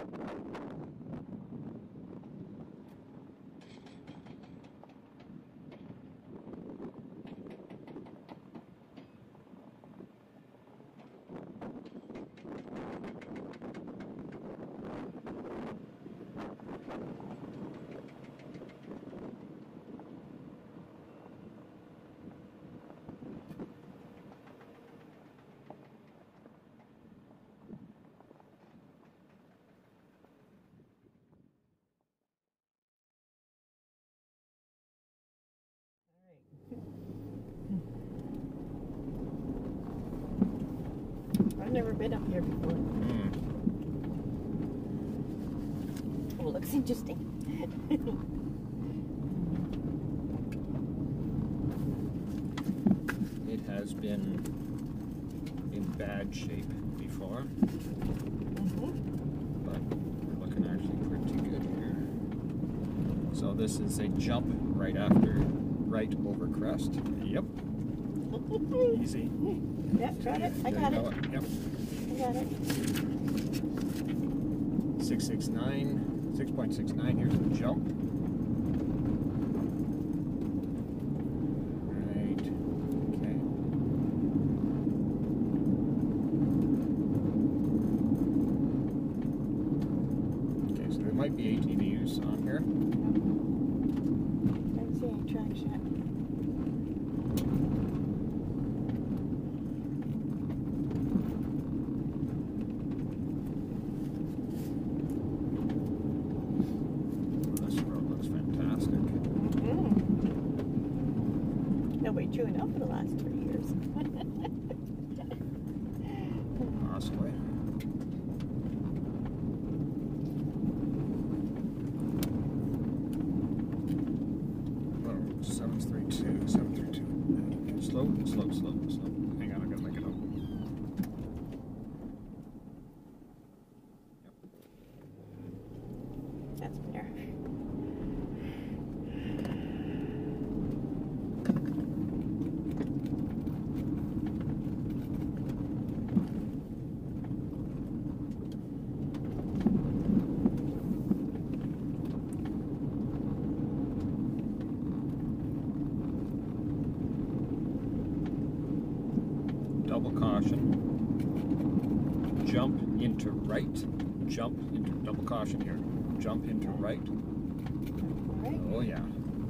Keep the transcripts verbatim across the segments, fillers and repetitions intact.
I've never been up here before. Mm. Oh, it looks interesting. It has been in bad shape before, Mm-hmm. but we're looking actually pretty good here. So this is a jump right after, right over crest. Yep. Easy. Yeah, got it. I got it. it. Yep. I got it. six six nine, six point six nine, here's the jump. Right, okay. Okay, so there might be A T Vs on here. I don't see any traction. Nobody chewing up for the last three years. Possibly. Oh, seven three two, seven three two. Okay, slow, slow, slow, slow. Hang on, I gotta make it up. Yep. That's better. Double caution. Jump into right. Jump into double caution here. Jump into right. Right. Oh yeah.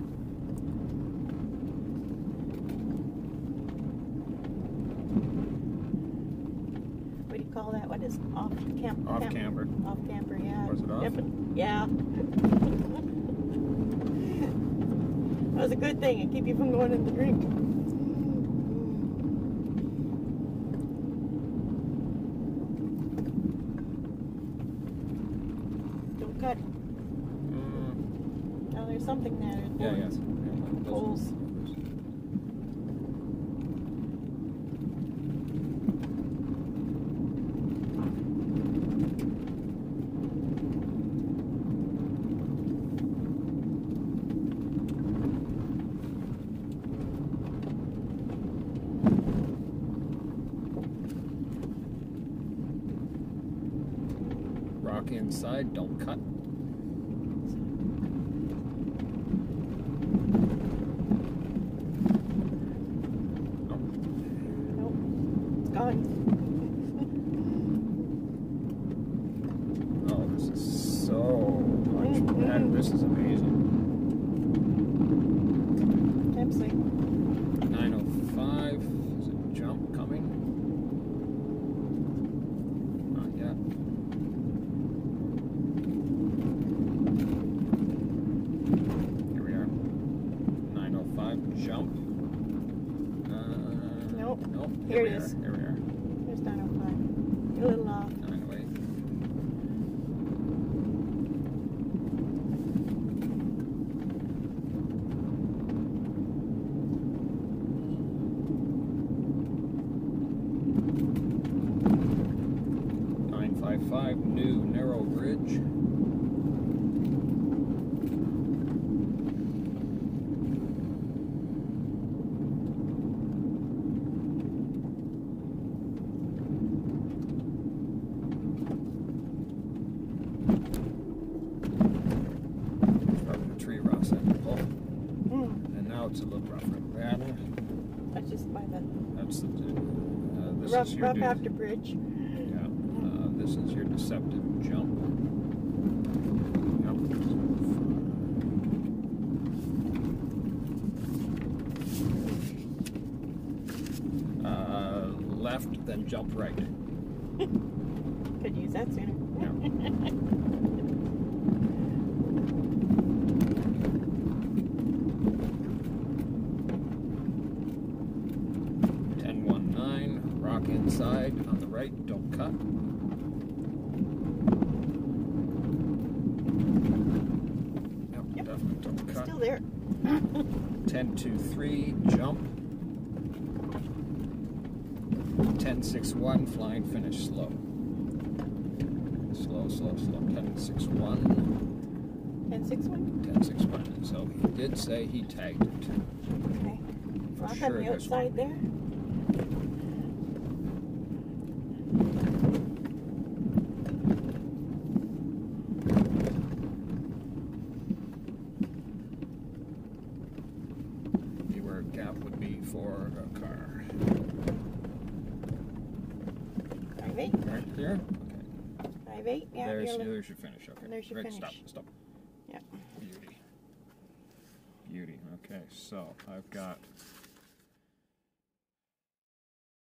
What do you call that? What is off camp? Off camp- camber. Off camber, yeah. Was it off? Yep. Yeah. That was a good thing. It keep you from going in the drink. Don't cut. Mm, Oh, there's something there. yeah, yeah. Poles. Rock inside, don't cut. Nope. It's gone. Oh, this is so much better. This is amazing. Absolutely. nine oh five. Is a jump coming? Not yet. Here we are. nine oh five jump. Uh, Nope. Nope. Here we it are. is. Here we are. There's nine oh five. You're a little off. nine oh eight. nine five five, new narrow bridge. it's a little rough right there. That's just by the That's the. Uh, this rough, is your rough de- after bridge. Yeah. Uh, this is your deceptive jump. Yep. Uh, left, then jump right. Could use that sooner. Yeah. ten one nine, rock inside on the right, don't cut. Yep, Yep. definitely don't cut. Still there. ten two three, jump. ten six one, flying finish slow. Slow, slow, slow. ten six one. ten six one? ten six one. So he did say he tagged it. Okay. For Rock sure on the there's outside one. there. See where a gap would be for a car. Five eight. Right there? Okay. Five eight. Yeah. there's, you're there's your finish. Okay. There's your right, finish. Stop, stop. Yep. Beauty. Beauty. Okay, so I've got